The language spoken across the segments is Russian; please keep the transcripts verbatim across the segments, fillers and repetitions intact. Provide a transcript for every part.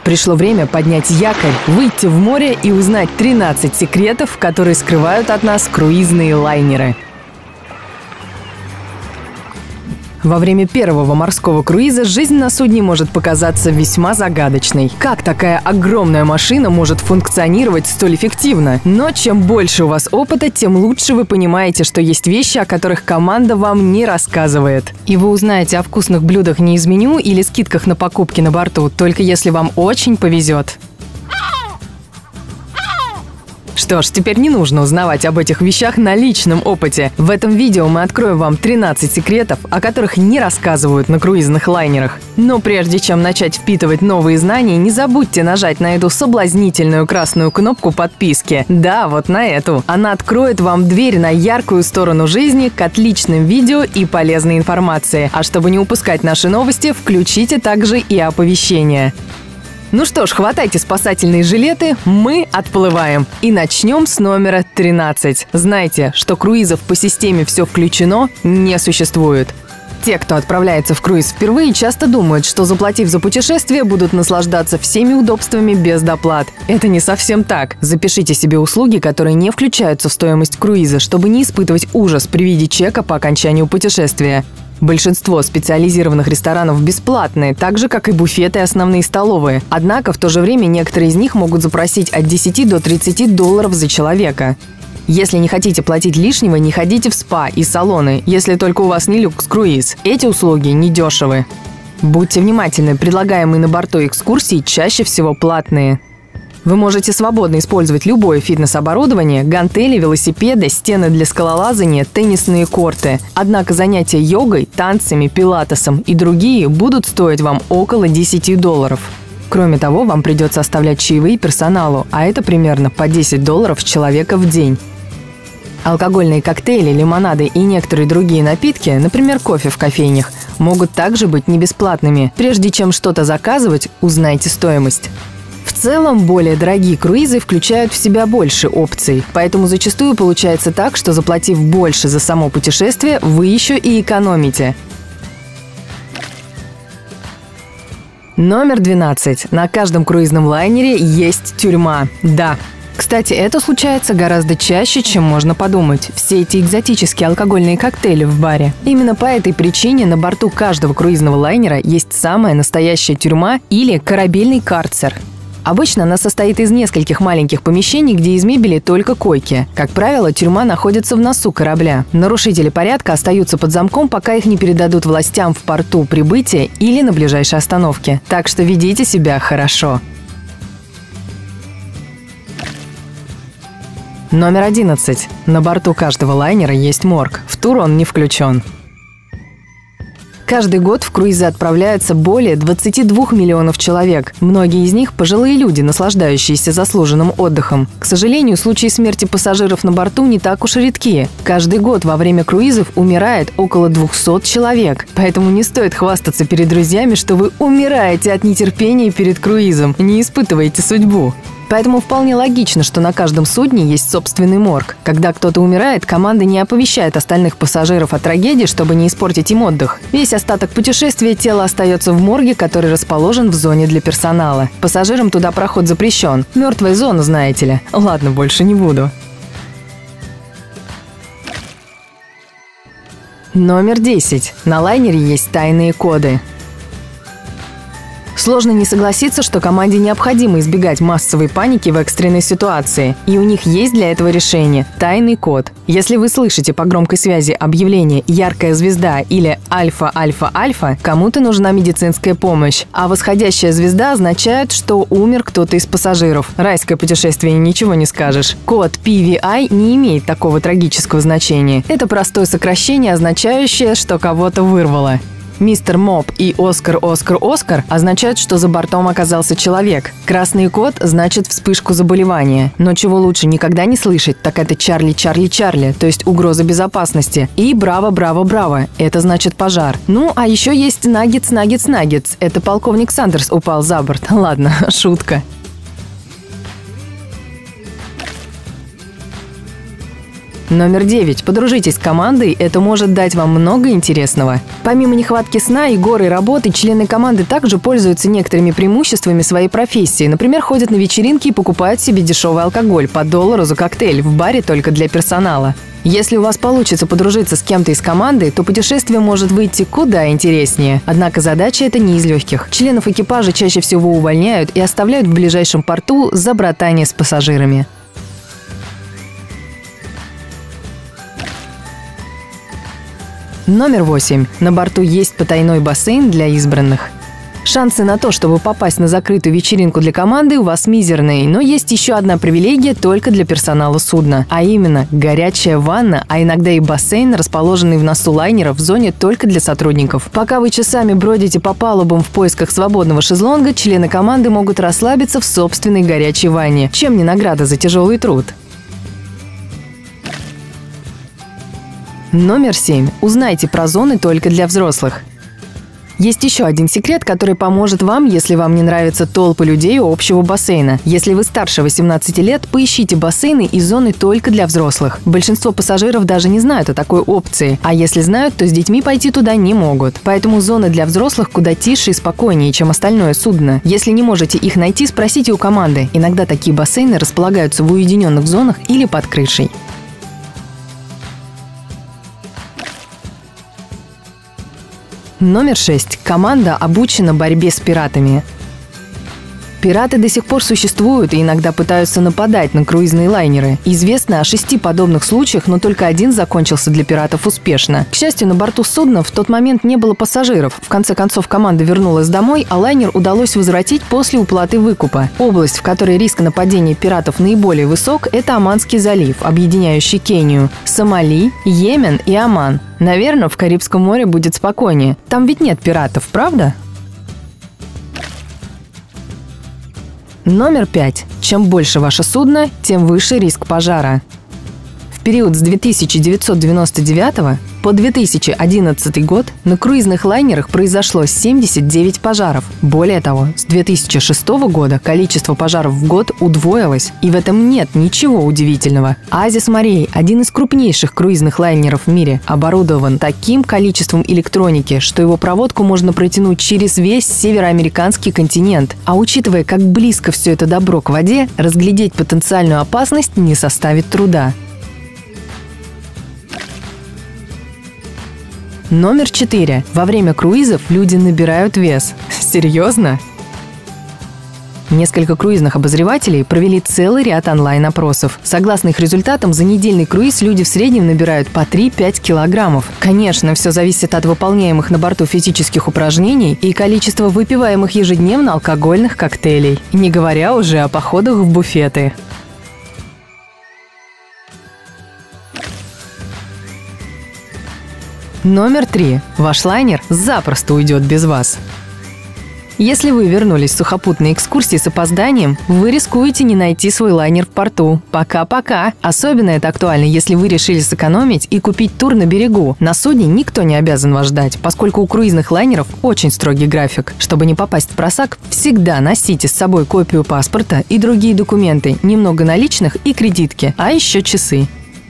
Пришло время поднять якорь, выйти в море и узнать тринадцать секретов, которые скрывают от нас круизные лайнеры. Во время первого морского круиза жизнь на судне может показаться весьма загадочной. Как такая огромная машина может функционировать столь эффективно? Но чем больше у вас опыта, тем лучше вы понимаете, что есть вещи, о которых команда вам не рассказывает. И вы узнаете о вкусных блюдах не из меню или скидках на покупки на борту, только если вам очень повезет. Что ж, теперь не нужно узнавать об этих вещах на личном опыте. В этом видео мы откроем вам тринадцать секретов, о которых не рассказывают на круизных лайнерах. Но прежде чем начать впитывать новые знания, не забудьте нажать на эту соблазнительную красную кнопку подписки. Да, вот на эту. Она откроет вам дверь на яркую сторону жизни, к отличным видео и полезной информации. А чтобы не упускать наши новости, включите также и оповещения. Ну что ж, хватайте спасательные жилеты, мы отплываем. И начнем с номера тринадцать. Знайте, что круизов по системе «все включено» не существует. Те, кто отправляется в круиз впервые, часто думают, что, заплатив за путешествие, будут наслаждаться всеми удобствами без доплат. Это не совсем так. Запишите себе услуги, которые не включаются в стоимость круиза, чтобы не испытывать ужас при виде чека по окончанию путешествия. Большинство специализированных ресторанов бесплатные, так же, как и буфеты и основные столовые. Однако, в то же время, некоторые из них могут запросить от десяти до тридцати долларов за человека. Если не хотите платить лишнего, не ходите в спа и салоны, если только у вас не люкс-круиз. Эти услуги недешевы. Будьте внимательны, предлагаемые на борту экскурсии чаще всего платные. Вы можете свободно использовать любое фитнес-оборудование, гантели, велосипеды, стены для скалолазания, теннисные корты. Однако занятия йогой, танцами, пилатесом и другие будут стоить вам около десяти долларов. Кроме того, вам придется оставлять чаевые персоналу, а это примерно по десять долларов с человека в день. Алкогольные коктейли, лимонады и некоторые другие напитки, например, кофе в кофейнях, могут также быть не бесплатными. Прежде чем что-то заказывать, узнайте стоимость. В целом, более дорогие круизы включают в себя больше опций, поэтому зачастую получается так, что, заплатив больше за само путешествие, вы еще и экономите. Номер двенадцать. На каждом круизном лайнере есть тюрьма. Да. Кстати, это случается гораздо чаще, чем можно подумать. Все эти экзотические алкогольные коктейли в баре. Именно по этой причине на борту каждого круизного лайнера есть самая настоящая тюрьма или корабельный карцер. Обычно она состоит из нескольких маленьких помещений, где из мебели только койки. Как правило, тюрьма находится в носу корабля. Нарушители порядка остаются под замком, пока их не передадут властям в порту прибытия или на ближайшей остановке. Так что ведите себя хорошо. Номер одиннадцать. На борту каждого лайнера есть морг. В тур он не включен. Каждый год в круизы отправляются более двадцати двух миллионов человек. Многие из них – пожилые люди, наслаждающиеся заслуженным отдыхом. К сожалению, случаи смерти пассажиров на борту не так уж и редки. Каждый год во время круизов умирает около двухсот человек. Поэтому не стоит хвастаться перед друзьями, что вы умираете от нетерпения перед круизом. Не испытывайте судьбу. Поэтому вполне логично, что на каждом судне есть собственный морг. Когда кто-то умирает, команда не оповещает остальных пассажиров о трагедии, чтобы не испортить им отдых. Весь остаток путешествия тело остается в морге, который расположен в зоне для персонала. Пассажирам туда проход запрещен. Мертвая зона, знаете ли. Ладно, больше не буду. Номер десять. На лайнере есть тайные коды. Сложно не согласиться, что команде необходимо избегать массовой паники в экстренной ситуации. И у них есть для этого решение – тайный код. Если вы слышите по громкой связи объявление «Яркая звезда» или «Альфа-Альфа-Альфа», кому-то нужна медицинская помощь. А восходящая звезда означает, что умер кто-то из пассажиров. Райское путешествие, ничего не скажешь. Код пи ви ай не имеет такого трагического значения. Это простое сокращение, означающее, что кого-то вырвало. Мистер Моб и Оскар, Оскар, Оскар означают, что за бортом оказался человек. Красный код значит вспышку заболевания. Но чего лучше никогда не слышать, так это Чарли, Чарли, Чарли, то есть угроза безопасности. И Браво, Браво, Браво, это значит пожар. Ну, а еще есть Наггетс, Наггетс, Наггетс. Это полковник Сандерс упал за борт. Ладно, шутка. Номер девять. Подружитесь с командой, это может дать вам много интересного. Помимо нехватки сна и горы работы, члены команды также пользуются некоторыми преимуществами своей профессии. Например, ходят на вечеринки и покупают себе дешевый алкоголь по доллару за коктейль в баре только для персонала. Если у вас получится подружиться с кем-то из команды, то путешествие может выйти куда интереснее. Однако задача эта не из легких. Членов экипажа чаще всего увольняют и оставляют в ближайшем порту за братание с пассажирами. Номер восемь. На борту есть потайной бассейн для избранных. Шансы на то, чтобы попасть на закрытую вечеринку для команды, у вас мизерные, но есть еще одна привилегия только для персонала судна, а именно горячая ванна, а иногда и бассейн, расположенный в носу лайнера в зоне только для сотрудников. Пока вы часами бродите по палубам в поисках свободного шезлонга, члены команды могут расслабиться в собственной горячей ванне. Чем не награда за тяжелый труд? Номер семь. Узнайте про зоны только для взрослых. Есть еще один секрет, который поможет вам, если вам не нравятся толпы людей у общего бассейна. Если вы старше восемнадцати лет, поищите бассейны и зоны только для взрослых. Большинство пассажиров даже не знают о такой опции, а если знают, то с детьми пойти туда не могут. Поэтому зоны для взрослых куда тише и спокойнее, чем остальное судно. Если не можете их найти, спросите у команды. Иногда такие бассейны располагаются в уединенных зонах или под крышей. Номер шесть. Команда обучена борьбе с пиратами. Пираты до сих пор существуют и иногда пытаются нападать на круизные лайнеры. Известно о шести подобных случаях, но только один закончился для пиратов успешно. К счастью, на борту судна в тот момент не было пассажиров. В конце концов, команда вернулась домой, а лайнер удалось возвратить после уплаты выкупа. Область, в которой риск нападения пиратов наиболее высок, это Оманский залив, объединяющий Кению, Сомали, Йемен и Оман. Наверное, в Карибском море будет спокойнее. Там ведь нет пиратов, правда? Номер пять. Чем больше ваше судно, тем выше риск пожара. В период с две тысячи девятьсот девяносто девятого по две тысячи одиннадцатый год на круизных лайнерах произошло семьдесят девять пожаров. Более того, с две тысячи шестого года количество пожаров в год удвоилось. И в этом нет ничего удивительного. Азис Марей, один из крупнейших круизных лайнеров в мире, оборудован таким количеством электроники, что его проводку можно протянуть через весь североамериканский континент. А учитывая, как близко все это добро к воде, разглядеть потенциальную опасность не составит труда. Номер четыре. Во время круизов люди набирают вес. Серьезно? Несколько круизных обозревателей провели целый ряд онлайн-опросов. Согласно их результатам, за недельный круиз люди в среднем набирают по три-пять килограммов. Конечно, все зависит от выполняемых на борту физических упражнений и количества выпиваемых ежедневно алкогольных коктейлей. Не говоря уже о походах в буфеты. Номер три. Ваш лайнер запросто уйдет без вас. Если вы вернулись с сухопутной экскурсии с опозданием, вы рискуете не найти свой лайнер в порту. Пока-пока! Особенно это актуально, если вы решили сэкономить и купить тур на берегу. На судне никто не обязан вас ждать, поскольку у круизных лайнеров очень строгий график. Чтобы не попасть в просак, всегда носите с собой копию паспорта и другие документы, немного наличных и кредитки, а еще часы.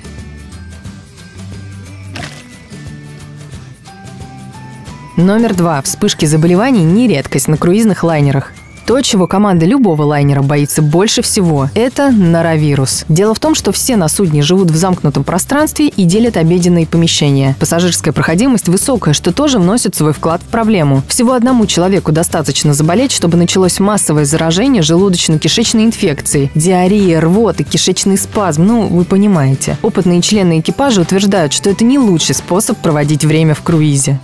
Номер два. Вспышки заболеваний не редкость на круизных лайнерах. То, чего команда любого лайнера боится больше всего, это норовирус. Дело в том, что все на судне живут в замкнутом пространстве и делят обеденные помещения. Пассажирская проходимость высокая, что тоже вносит свой вклад в проблему. Всего одному человеку достаточно заболеть, чтобы началось массовое заражение желудочно-кишечной инфекцией. Диарея, рвота, кишечный спазм, ну, вы понимаете. Опытные члены экипажа утверждают, что это не лучший способ проводить время в круизе.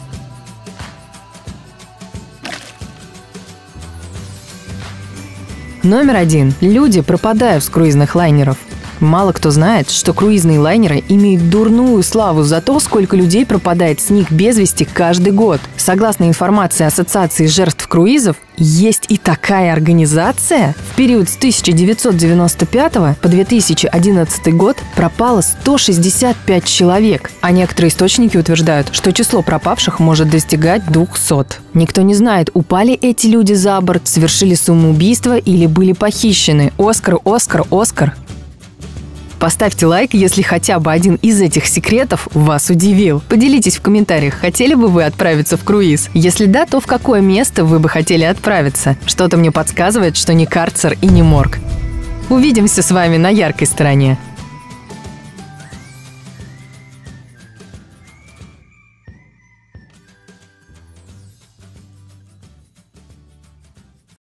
Номер один. Люди пропадают с круизных лайнеров. Мало кто знает, что круизные лайнеры имеют дурную славу за то, сколько людей пропадает с них без вести каждый год. Согласно информации Ассоциации жертв круизов, есть и такая организация. В период с тысяча девятьсот девяносто пятого по две тысячи одиннадцатый год пропало сто шестьдесят пять человек, а некоторые источники утверждают, что число пропавших может достигать двухсот. Никто не знает, упали эти люди за борт, совершили самоубийство или были похищены. Оскар, Оскар, Оскар. Поставьте лайк, если хотя бы один из этих секретов вас удивил. Поделитесь в комментариях, хотели бы вы отправиться в круиз? Если да, то в какое место вы бы хотели отправиться? Что-то мне подсказывает, что не карцер и не морг. Увидимся с вами на яркой стороне.